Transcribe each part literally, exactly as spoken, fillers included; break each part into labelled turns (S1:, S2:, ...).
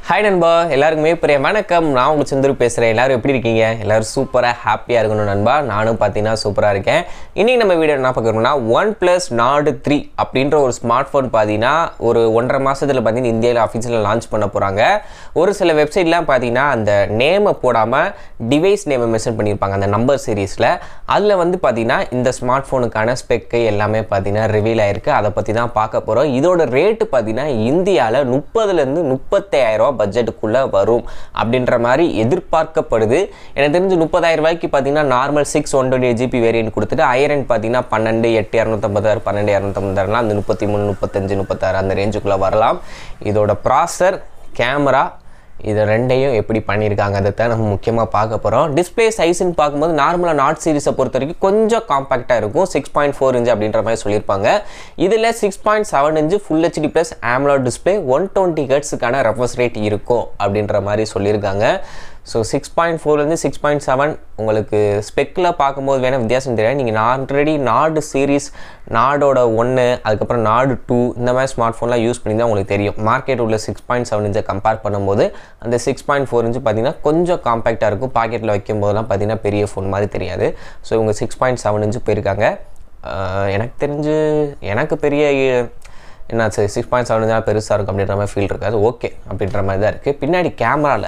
S1: Hi நண்பா எல்லாருக்குமே பெரிய வணக்கம் நான் உங்க சந்திரு பேசுறேன் எல்லாரும் எப்படி இருக்கீங்க எல்லாரும் சூப்பரா ஹாப்பியா இருக்கணும் நண்பா நானும் பாத்தீனா சூப்பரா இருக்கேன் இன்னைக்கு நம்ம வீடியோ என்ன பார்க்கறோம்னா OnePlus Nord three அப்படிங்கற ஒரு ஸ்மார்ட் போன் பாத்தீனா ஒரு ஒன்றரை மாசத்துல பாத்தீனா இந்தியால ஆபீஷியலா லான்ச் பண்ண போறாங்க ஒரு சில வெப்சைட்லாம் பாத்தீனா அந்த நேமை போடாம டிவைஸ் நேமை மென்ஷன் பண்ணிருப்பாங்க அந்த நம்பர் சீரிஸ்ல அதுல வந்து பாத்தீனா இந்த ஸ்மார்ட் போனுக்கான ஸ்பெக் எல்லாமே பாத்தீனா ரிவீல் ஆயிருக்கு அத பத்தி தான் பார்க்க போறோம் இதோட ரேட் பாத்தீனா இந்தியால முப்பதுல இருந்து முப்பத்தாயிரம் பட்ஜெட்டுக்குள்ள வரும் அப்படின்ற மாதிரி எதிர்பார்க்கப்படுது எனக்கு தெரிஞ்சு முப்பதாயிரம் ரூபாய்க்கு பாத்தீங்கன்னா normal six one twenty eight GB variant கொடுத்துட்டு ஐரன் பாத்தீங்கன்னா பன்னெண்டு எட்டு இரநூத்தம்பதாறு பன்னெண்டு இரநூத்தம்பதாறுலாம் அந்த முப்பத்தி மூணு முப்பத்தஞ்சு முப்பத்தாறு அந்த ரேஞ்சுக்குள்ள வரலாம் இதோட ப்ராசஸர் கேமரா இது ரெண்டையும் எப்படி பண்ணியிருக்காங்க அதை தான் நம்ம முக்கியமாக பார்க்க போகிறோம் டிஸ்பிளே சைஸ்ன்னு பார்க்கும்போது நார்மலாக நாட் சீரிஸை பொறுத்த வரைக்கும் கொஞ்சம் காம்பாக்டாக இருக்கும் சிக்ஸ் பாயிண்ட் ஃபோர் இன்ச் அப்படின்ற மாதிரி சொல்லியிருப்பாங்க இதில் six point seven inch full HD plus AMOLED display one twenty ஹெர்ட்ஸுக்கான ரெஃப்ரெஷ் ரேட் இருக்கும் அப்படின்ற மாதிரி சொல்லியிருக்காங்க ஸோ சிக்ஸ் பாயிண்ட் ஃபோர்லேருந்து சிக்ஸ் பாயிண்ட் செவன் உங்களுக்கு ஸ்பெக்கில் பார்க்கும்போது வேணால் வித்தியாசம் தெரியாது நீங்கள் ஆல்ரெடி நாடு சீரீஸ் நாடோட ஒன்று அதுக்கப்புறம் நாடு டூ இந்த மாதிரி ஸ்மார்ட் ஃபோன்லாம் யூஸ் பண்ணி தான் உங்களுக்கு தெரியும் மார்க்கெட் உள்ள சிக்ஸ் பாயிண்ட் செவன் இன்ச்சை கம்பேர் பண்ணும்போது அந்த சிக்ஸ் பாயிண்ட் ஃபோர் இன்ச்சு பார்த்தீங்கன்னா கொஞ்சம் காம்பேக்டாக இருக்கும் பாக்கெட்டில் வைக்கும் போதெல்லாம் பார்த்தீங்கன்னா பெரிய ஃபோன் மாதிரி தெரியாது ஸோ இவங்க சிக்ஸ் பாயிண்ட் செவன் இன்ச்சு போயிருக்காங்க எனக்கு தெரிஞ்சு எனக்கு பெரிய என்ன சரி சிக்ஸ் பாயிண்ட் செவன் இன்ச்சாக பெருசாக இருக்கும் அப்படின்ற மாதிரி ஃபீல் இருக்காது ஓகே அப்படின்ற மாதிரி தான் இருக்குது பின்னாடி கேமராவில்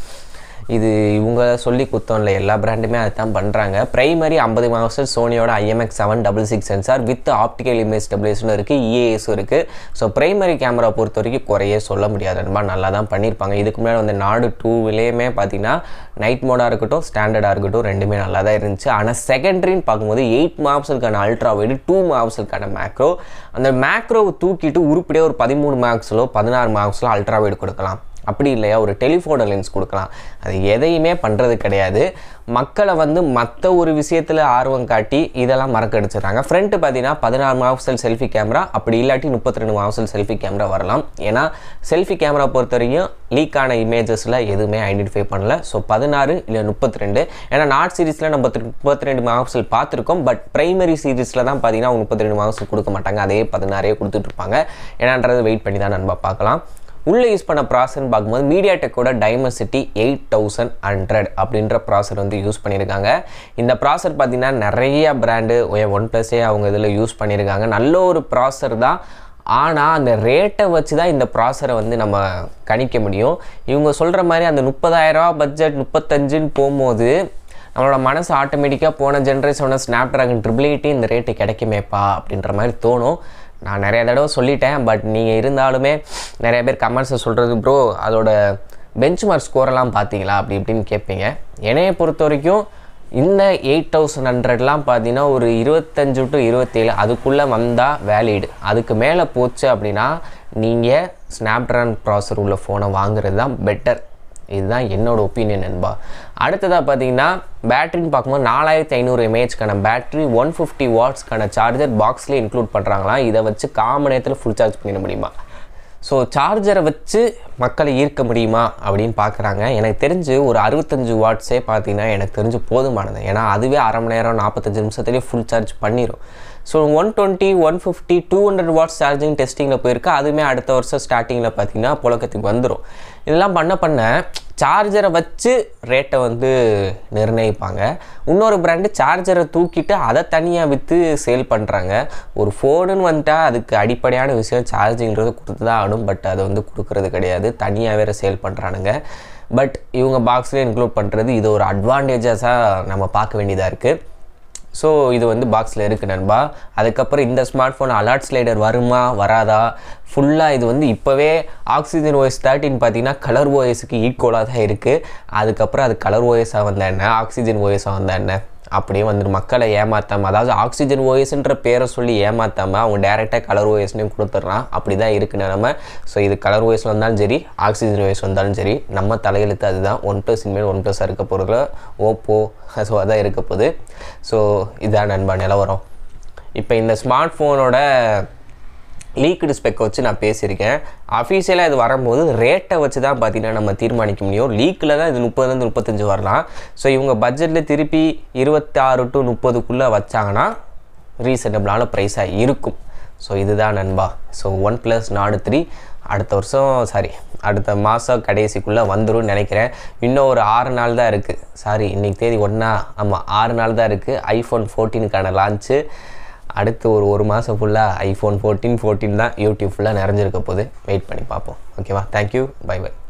S1: இது இவங்க சொல்லி குத்தம் இல்லை எல்லா பிராண்டுமே அதை தான் பண்ணுறாங்க ப்ரைமரி ஐம்பது மெகாபிக்சல் சோனியோட IMX seven double six sensor with optical image stabilisation இருக்குது இஏஎஸும் இருக்குது ஸோ ப்ரைமரி கேமரா பொறுத்த வரைக்கும் குறையே சொல்ல முடியாது ரொம்ப நல்லா தான் பண்ணியிருப்பாங்க இதுக்கு முன்னாடி வந்து நாடு டூவிலேயுமே பார்த்தீங்கன்னா நைட் மோடாக இருக்கட்டும் ஸ்டாண்டர்டாக இருக்கட்டும் ரெண்டுமே நல்லா தான் இருந்துச்சு ஆனால் செகண்டரின்னு பார்க்கும்போது எயிட் மெகாபிக்சலுக்கான அல்ட்ரா வைடு டூ மெகாபிக்சலுக்கான மேக்ரோ அந்த மேக்ரோவை தூக்கிட்டு உருப்படியே ஒரு பதிமூணு மெகாபிக்சலோ பதினாறு மெகாபிக்சலோ அல்ட்ரா வைடு கொடுக்கலாம் அப்படி இல்லையா ஒரு டெலிஃபோட்டோ லென்ஸ் கொடுக்கலாம் அது எதையுமே பண்ணுறது கிடையாது மக்களை வந்து மற்ற ஒரு விஷயத்தில் ஆர்வம் காட்டி இதெல்லாம் மறக்கடிச்சிடுறாங்க ஃப்ரண்ட்டு பார்த்தீங்கன்னா பதினாறு மெகாபிக்சல் செல்ஃபி கேமரா அப்படி இல்லாட்டி முப்பத்தி ரெண்டு மெகாபிக்சல் செல்ஃபி கேமரா வரலாம் ஏன்னா செல்ஃபி கேமரா பொறுத்த வரைக்கும் லீக்கான இமேஜஸில் எதுவுமே ஐடென்டிஃபை பண்ணல ஸோ பதினாறு இல்லை முப்பத்தி ரெண்டு ஏன்னா நாட் சீரிஸில் நம்ம முப்பத்தி ரெண்டு மெகாபிக்சல் பார்த்துருக்கோம் பட் பிரைமரி சீரிஸில் தான் பார்த்தீங்கன்னா அவங்க முப்பத்தி ரெண்டு மெகாபிக்சல் கொடுக்க மாட்டாங்க அதே பதினாறே கொடுத்துட்ருப்பாங்க ஏன்னான்றது வெயிட் பண்ணி தான் நம்ம பார்க்கலாம் உள்ளே யூஸ் பண்ண ப்ராசர்னு பார்க்கும்போது மீடியாடெக்கோட டைமென்சிட்டி எயிட் தௌசண்ட் ஹண்ட்ரட் அப்படின்ற ப்ராசர் வந்து யூஸ் பண்ணியிருக்காங்க இந்த ப்ராசர் பார்த்தீங்கன்னா நிறைய பிராண்டு ஒன் ப்ளஸ்ஸே அவங்க இதில் யூஸ் பண்ணியிருக்காங்க நல்ல ஒரு ப்ராசர் தான் ஆனால் அந்த ரேட்டை வச்சு தான் இந்த ப்ராசரை வந்து நம்ம கணிக்க முடியும் இவங்க சொல்கிற மாதிரி அந்த முப்பதாயிரரூவா பட்ஜெட் முப்பத்தஞ்சுன்னு போகும்போது நம்மளோட மனசு ஆட்டோமேட்டிக்காக போன ஜென்ரேஷனோட ஸ்னாப் ட்ராகன் ட்ரிபிள் எயிட்டி இந்த ரேட்டு கிடைக்குமேப்பா அப்படின்ற மாதிரி தோணும் நான் நிறைய தடவை சொல்லிட்டேன் பட் நீங்கள் இருந்தாலுமே நிறைய பேர் கமெண்ட்ஸை சொல்கிறது ப்ரோ அதோட பெஞ்ச் மார்க் ஸ்கோரெல்லாம் பார்த்தீங்களா அப்படி இப்படின்னு கேட்பீங்க என்னையை பொறுத்த வரைக்கும் இந்த எயிட் தௌசண்ட் ஹண்ட்ரட்லாம் பார்த்தீங்கன்னா ஒரு இருபத்தஞ்சு டு இருபத்தேழு அதுக்குள்ளே வந்தால் வேலிடு அதுக்கு மேலே போச்சு அப்படின்னா நீங்கள் ஸ்னாப் ட்ராகன் ப்ராசர் உள்ள ஃபோனை வாங்குறது தான் பெட்டர் இதுதான் என்னோட ஒப்பீனியன் நண்பா அடுத்ததாக பார்த்தீங்கன்னா பேட்டரின்னு பார்க்கும்போது நாலாயிரத்தி ஐநூறு எம்ஏஹெச்க்கான பேட்டரி ஒன் ஃபிஃப்டி வாட்ஸ்க்கான சார்ஜர் பாக்ஸ்லேயே இன்க்ளூட் பண்ணுறாங்களாம் இதை வச்சு காமன் நேரத்தில் ஃபுல் சார்ஜ் பண்ணிட முடியுமா ஸோ சார்ஜரை வச்சு மக்களை ஈர்க்க முடியுமா அப்படின்னு பார்க்குறாங்க எனக்கு தெரிஞ்சு ஒரு அறுபத்தஞ்சு வாட்ஸே பார்த்தீங்கன்னா எனக்கு தெரிஞ்சு போதுமானது ஏன்னா அதுவே அரை மணி நேரம் நாற்பத்தஞ்சு நிமிஷத்துலேயே ஃபுல் சார்ஜ் பண்ணிடும் so one twenty one fifty two hundred watts charging டெஸ்டிங்கில் போயிருக்கு அதுவுமே அடுத்த வருஷம் ஸ்டார்டிங்கில் பார்த்தீங்கன்னா புழக்கத்துக்கு வந்துடும் இதெல்லாம் பண்ண பண்ண சார்ஜரை வச்சு ரேட்டை வந்து நிர்ணயிப்பாங்க இன்னொரு பிராண்டு சார்ஜரை தூக்கிட்டு அதை தனியாக விற்று சேல் பண்ணுறாங்க ஒரு ஃபோனுன்னு வந்துட்டால் அதுக்கு அடிப்படையான விஷயம் சார்ஜிங்கிறது கொடுத்து தான் ஆடும் பட் அதை வந்து கொடுக்குறது கிடையாது தனியாக வேறு சேல் பண்ணுறானுங்க பட் இவங்க பாக்ஸ்லேயே இன்க்ளூட் பண்ணுறது இது ஒரு அட்வான்டேஜஸாக நம்ம பார்க்க வேண்டியதாக இருக்குது ஸோ இது வந்து பாக்ஸில் இருக்குது நண்பா அதுக்கப்புறம் இந்த ஸ்மார்ட் ஃபோன் அலர்ட் ஸ்லைடர் வருமா வராதா ஃபுல்லாக இது வந்து இப்போவே ஆக்சிஜன் ஓஎஸ் தேர்ட்டின் பார்த்தீங்கன்னா கலர் ஓஎஸுக்கு ஈக்குவலாக தான் இருக்குது அதுக்கப்புறம் அது கலர் ஓஎஸாக வந்தால் என்ன ஆக்சிஜன் ஓஎஸாக வந்தால் என்ன அப்படியே வந்துட்டு மக்களை ஏமாற்றாமல் அதாவது ஆக்சிஜன் ஓஎஸ்ன்ற பேரை சொல்லி ஏமாற்றாமல் அவங்க டேரெக்டாக கலர் ஓஎஸ்னையும் கொடுத்துட்றான் அப்படி தான் இருக்குது நம்ம ஸோ இது கலர் ஓஎஸ் வந்தாலும் சரி ஆக்சிஜன் ஓஎஸ் வந்தாலும் சரி நம்ம தலையெழுத்து அதுதான் ஒன் ப்ளஸ் இனிமேல் ஒன் ப்ளஸ்ஸாக இருக்க போகிறதுல ஓப்போ ஸோ அதான் இருக்க போகுது ஸோ இதான் நண்பா நிலவரம் இப்போ இந்த ஸ்மார்ட் ஃபோனோட லீக்டு ஸ்பெக்கை வச்சு நான் பேசியிருக்கேன் அஃபீஷியலாக இது வரும்போது ரேட்டை வச்சு தான் பார்த்தீங்கன்னா நம்ம தீர்மானிக்க முடியும் லீக்கில் தான் இது முப்பதுலேருந்து முப்பத்தஞ்சு வரலாம் ஸோ இவங்க பட்ஜெட்டில் திருப்பி இருபத்தாறு டு முப்பதுக்குள்ளே வச்சாங்கன்னா ரீசனபிளான ப்ரைஸாக இருக்கும் ஸோ இதுதான் நண்பா ஸோ OnePlus Nord three அடுத்த வருஷம் சாரி அடுத்த மாதம் கடைசிக்குள்ளே வந்துடும் நினைக்கிறேன். இன்னும் ஒரு ஆறு நாள் தான் இருக்குது. சாரி இன்றைக்கி தேதி ஒன்றா, ஆமாம் ஆறு நாள் தான் இருக்குது ஐஃபோன் ஃபோர்டீனுக்கான லான்ச்சு. அடுத்து ஒரு ஒரு மாதம் ஃபுல்லாக ஐஃபோன் ஃபோர்டீன் ஃபோர்டீன் தான் யூடியூப் ஃபுல்லாக நிறைஞ்சிருக்க போது. வெயிட் பண்ணி பார்ப்போம். ஓகேவா? Thank you, bye by.